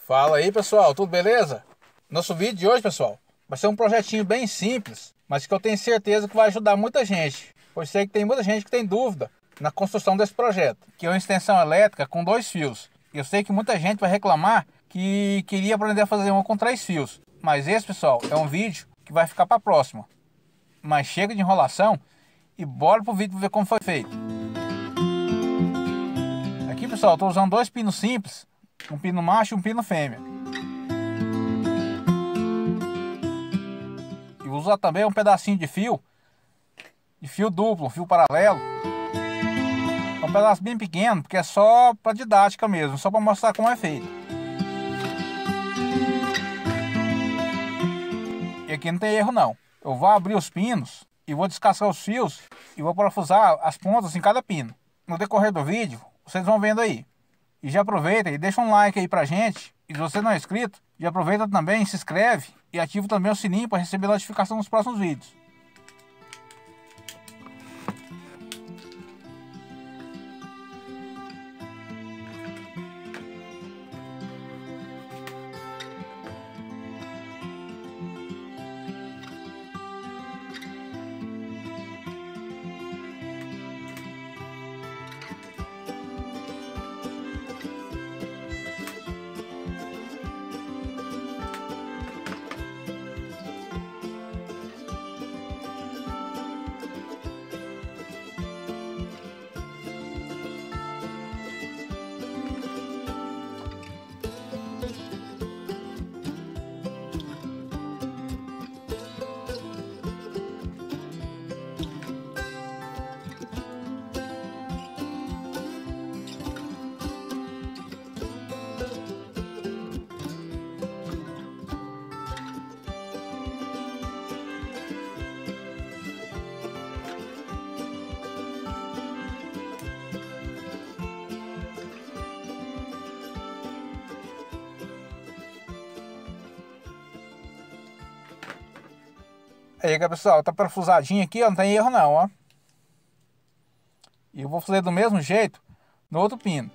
Fala aí, pessoal, tudo beleza? Nosso vídeo de hoje, pessoal, vai ser um projetinho bem simples, mas que eu tenho certeza que vai ajudar muita gente, pois sei que tem muita gente que tem dúvida na construção desse projeto, que é uma extensão elétrica com 2 fios. Eu sei que muita gente vai reclamar que queria aprender a fazer uma com 3 fios, mas esse, pessoal, é um vídeo que vai ficar para a próxima. Mas chega de enrolação e bora pro vídeo ver como foi feito. Aqui, pessoal, eu estou usando 2 pinos simples, um pino macho e um pino fêmea. E vou usar também um pedacinho de fio duplo, um fio paralelo. É um pedaço bem pequeno, porque é só para didática mesmo, só para mostrar como é feito. E aqui não tem erro não. Eu vou abrir os pinos e vou descascar os fios e vou parafusar as pontas em cada pino. No decorrer do vídeo, vocês vão vendo aí. E já aproveita e deixa um like aí pra gente. E se você não é inscrito, já aproveita também, se inscreve e ativa também o sininho para receber notificação nos próximos vídeos. Aí, pessoal, tá parafusadinho aqui, ó, não tem erro não, ó. E eu vou fazer do mesmo jeito no outro pino.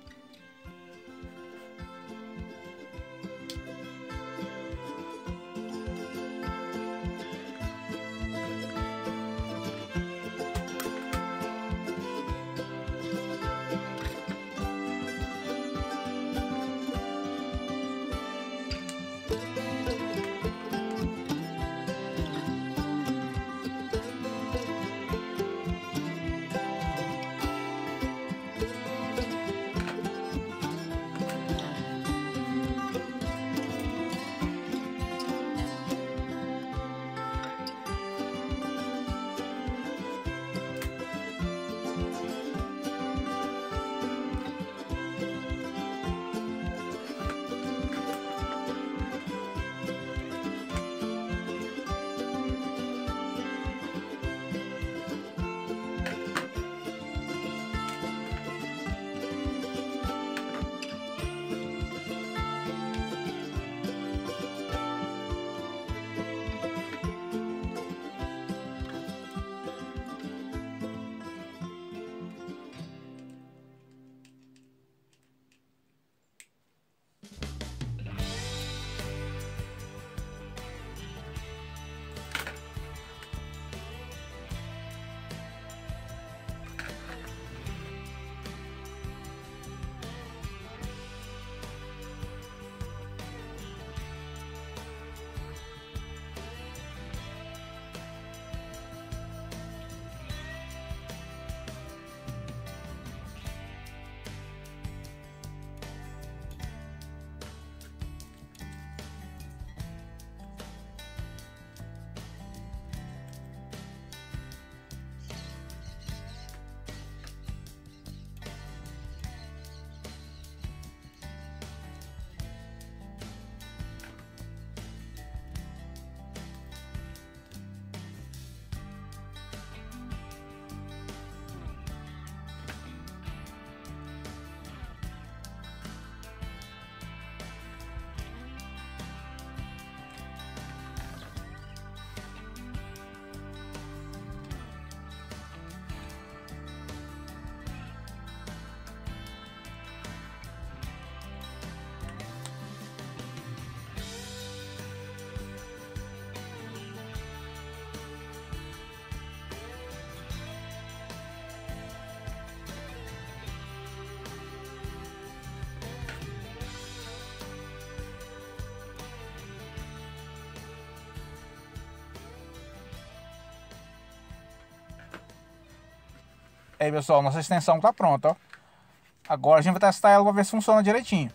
Aí, pessoal, nossa extensão tá pronta, ó. Agora a gente vai testar ela para ver se funciona direitinho.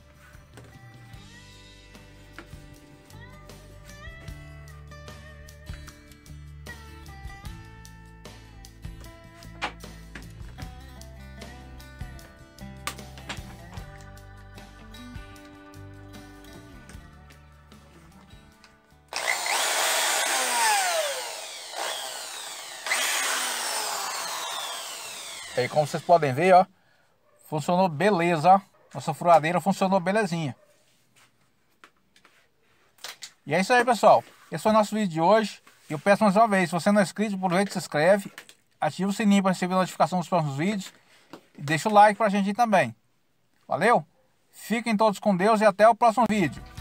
Aí, como vocês podem ver, ó, funcionou beleza, ó. Nossa furadeira funcionou belezinha. E é isso aí, pessoal. Esse foi o nosso vídeo de hoje. Eu peço mais uma vez, se você não é inscrito, aproveita e se inscreve. Ativa o sininho para receber notificação dos próximos vídeos. E deixa o like pra gente também. Valeu? Fiquem todos com Deus e até o próximo vídeo.